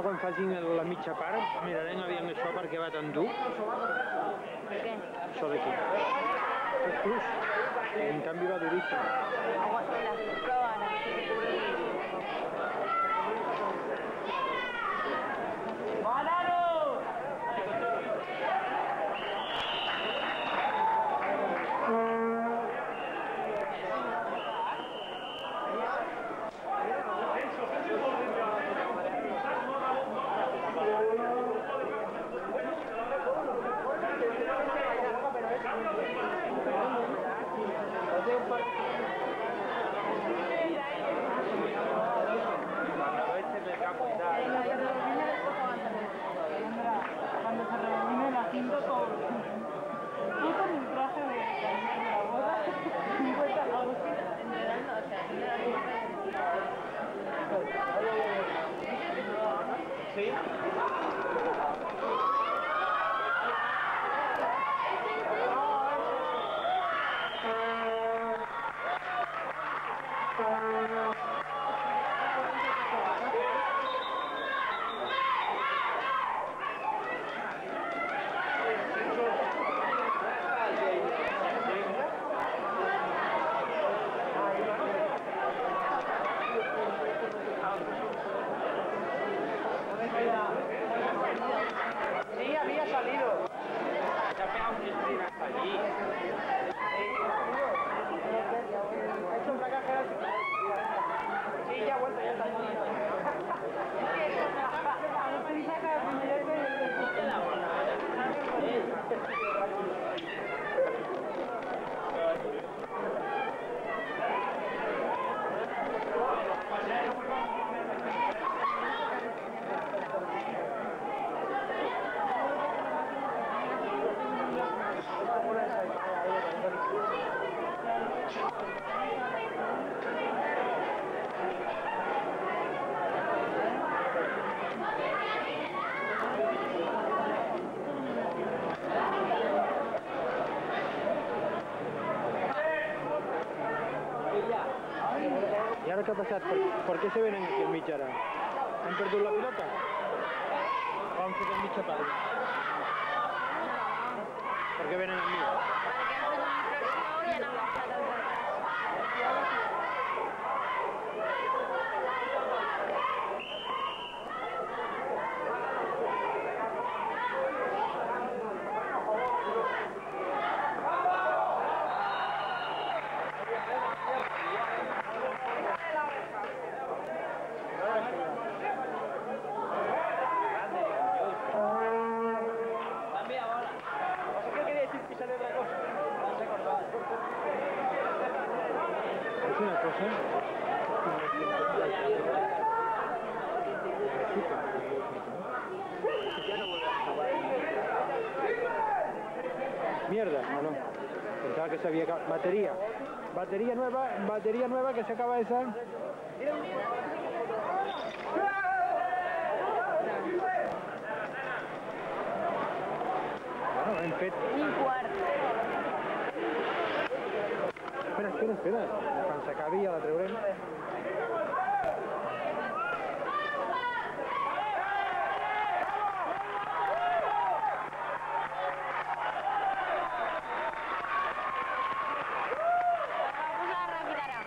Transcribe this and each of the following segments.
quan facin la mitja part mirarem aviam això perquè va tan dur. Què? Això d'aquí. És plus. En canvi va duríssim. Agua sola. Prova ara. Cuando se rebobine la cinta todo. Tú con el traje de la boda, 50 euros. Sí? Sí, había salido. Se ha pegado un sprint hasta allí. Ha hecho una cajera. Sí, ya ha vuelto, ya está. I ara què ha passat? Per què se venen aquí al mig ara? Han perdut la pilota? O han fet el mitja part? Per què venen amb mi? Perquè han fet una infracció i han avançat el partit. És una cosa... Mierda, ¿o no? Pensaba que se había acabado. Batería. Batería nueva que se acaba esa. Bueno, hem fet... Un quart. Espera. Quan s'acabi ja la traurem. Vamos a ràpid ara.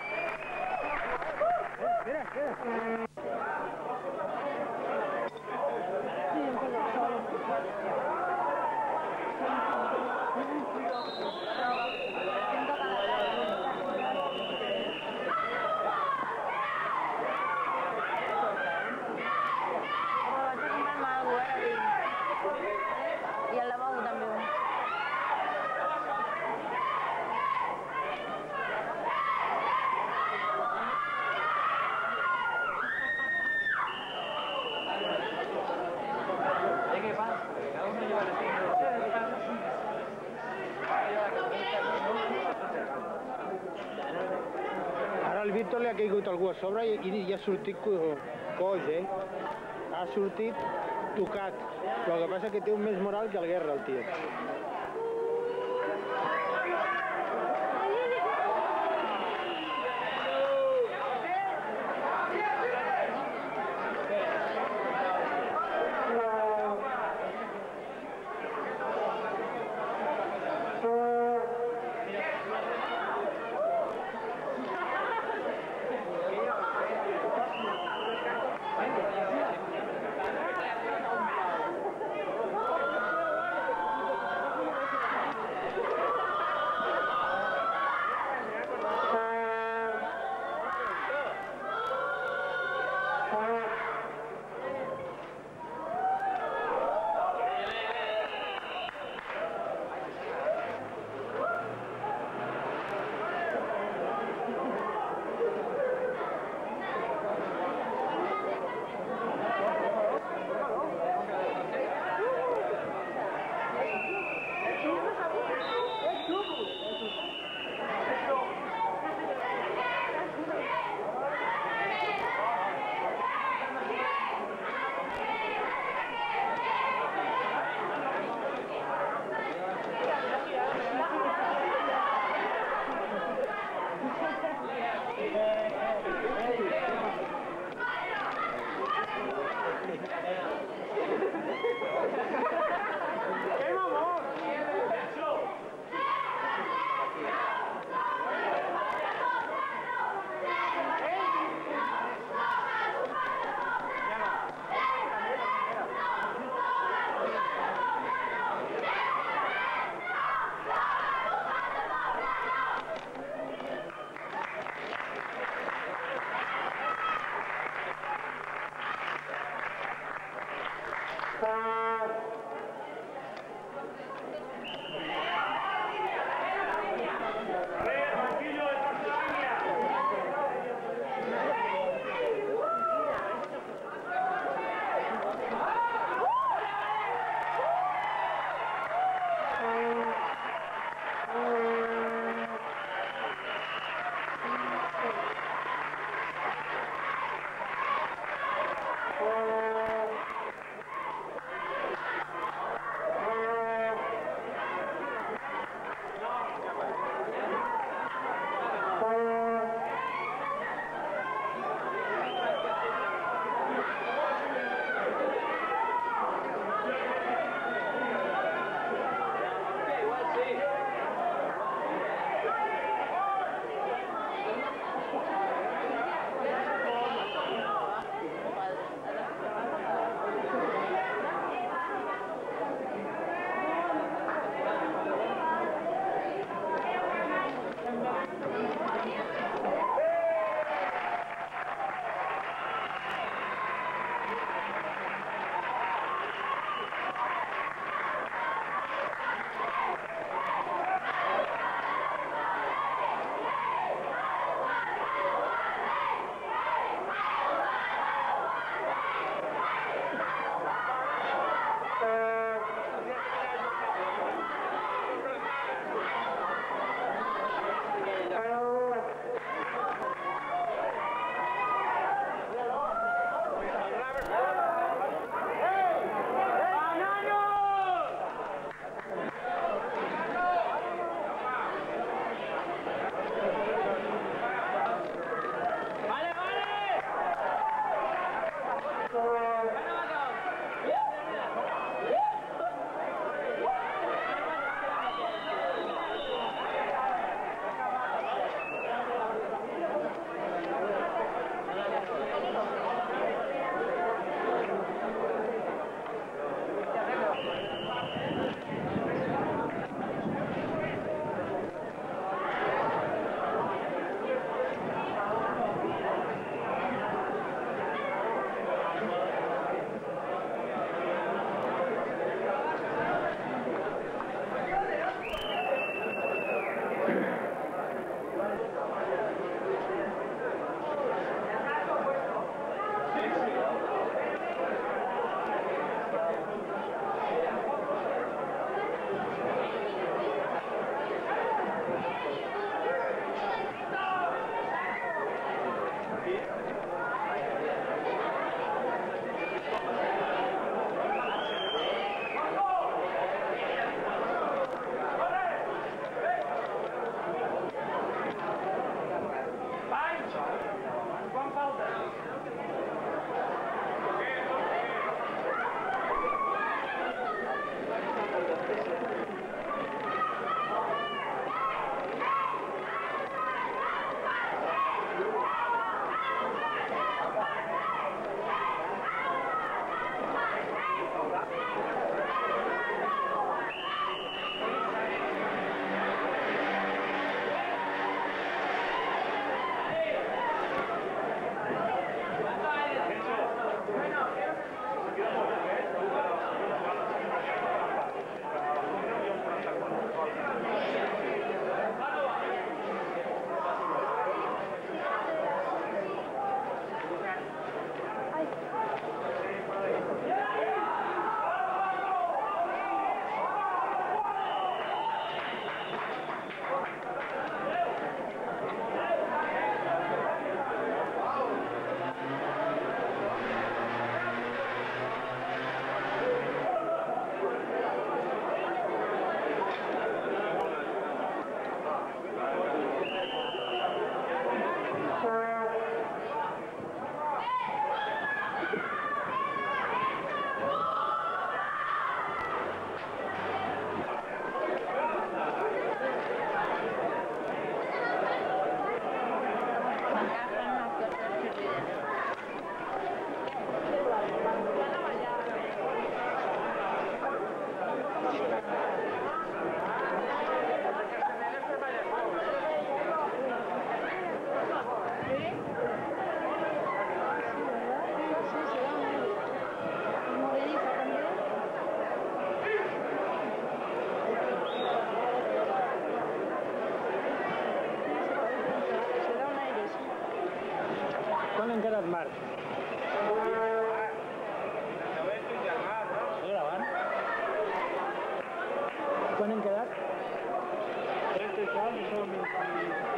Espera. I el lavabo també. ¿Qué pasa? Cada uno lleva el estilo. Ara al Víctor li ha caigut algú a sobre i ha sortit coix, eh? Ha sortit tocat. Però el que passa que té un més moral que el Guerra, el tio. ¡Qué mamón! Quan hem quedat, Marc? Estic gravant? Quan hem quedat? 30 i tal, i som